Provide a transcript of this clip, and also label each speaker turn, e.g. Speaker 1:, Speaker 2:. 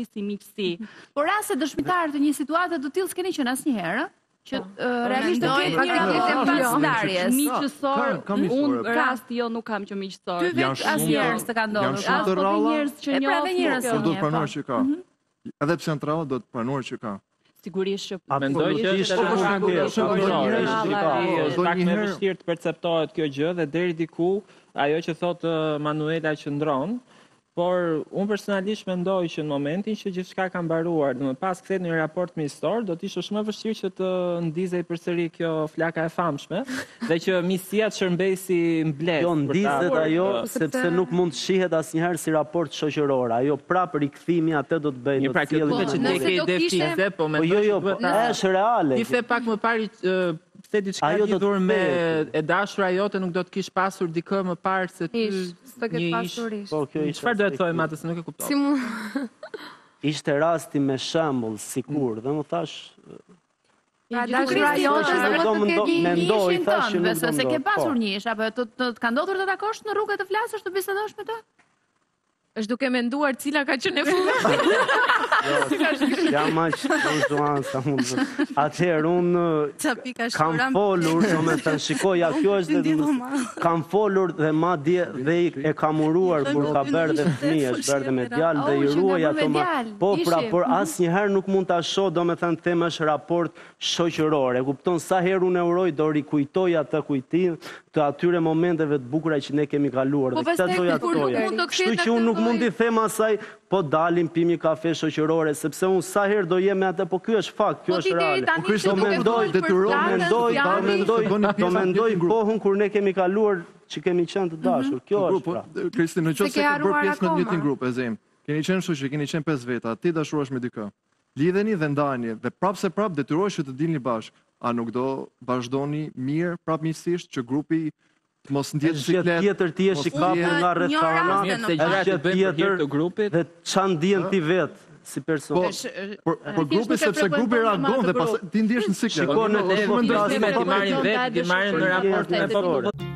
Speaker 1: si miqësi.
Speaker 2: Por raste dëshmitar të një situate të tillë s'keni qenë asnjëherë? Që realisht të ketë një pas ndarjes.
Speaker 1: Miqësor, unë rast nuk kam që miqësor.
Speaker 2: Ty vetë asnjëherë s'të ka ndodhur.
Speaker 3: Janë shumë të rralla,
Speaker 2: por
Speaker 3: do të pranoj që ka. Edhe pse janë të rralla, do të pranoj që ka.
Speaker 1: Sigurisht që
Speaker 4: mendoj që është pak më vështirë të perceptohet kjo gjë dhe deri diku ajo që thotë Manuela qëndron. Por unë personalisht mendoj që në momentin që gjithçka ka mbaruar, do më pas kthehet në një raport miqësor, do të ishte shumë më vështirë që të ndizej përsëri kjo flaka e famshme dhe që miqësia të shërbejë mbledh.
Speaker 5: Jo ndizet ajo sepse nuk mund të shihet asnjëherë si raport shoqëror. Ajo prapë rikthimi atë do të bëjë.
Speaker 4: Pra kjo duhet që tek ide fikse, po mendoj
Speaker 5: është reale.
Speaker 4: Ti the pak më parë pse diçka lidhur me e dashura jote nuk do të kish pasur dikë më parë se ty një ish. Çfarë do të thojmë atë se nuk e kuptoj.
Speaker 5: Ishte rasti me shembull sikur, dhe më thash
Speaker 2: dashura jote do të ketë
Speaker 5: mendoj thash që
Speaker 2: se ke pasur një ish apo të ka ndodhur të takosh në rrugë të flasësh të bisedosh me të?
Speaker 6: Është duke menduar cila ka qenë e fundit.
Speaker 5: Jam aq konzuan sa mund. Atëherë unë kam folur, domethënë shikoja kjo është kam folur dhe madje dhe e kam uruar kur ka bërë dhe fëmijësh, bërë me djalë dhe i ruaj ato. Po pra, por asnjëherë nuk mund ta shoh domethënë tema është raport shoqëror. E kupton sa herë unë uroj do rikujtoj atë kujtim të atyre momenteve të bukura që ne kemi kaluar dhe këtë doja të thoja. Kështu që unë nuk mund t'i them asaj, po dalim pim një kafe shoqërore, sepse unë sa herë do jem me atë, po ky është fakt, kjo është reale. Do mendoj kohën kur ne kemi kaluar që kemi qenë të dashur. Kjo është pra.
Speaker 3: Kristi, në qoftë se ke bërë pjesë në të njëjtin grup, e zem. Keni qenë shoqë, keni qenë 5 veta, ti dashurohesh me dikë. Lidheni dhe ndani dhe prapse prap detyrohesh që të dilni bashkë. A nuk do vazhdoni mirë prap miqësisht që grupi të mos ndjetë siklet?
Speaker 5: Tjetër ti je i kapur nga rrethana, është tjetër të grupit dhe çan ndjen ti vet si person.
Speaker 3: Po grupi sepse grupi reagon dhe pas ti ndihesh në siklet.
Speaker 4: Shikon në ti marrin vetë, ti marrin në raport me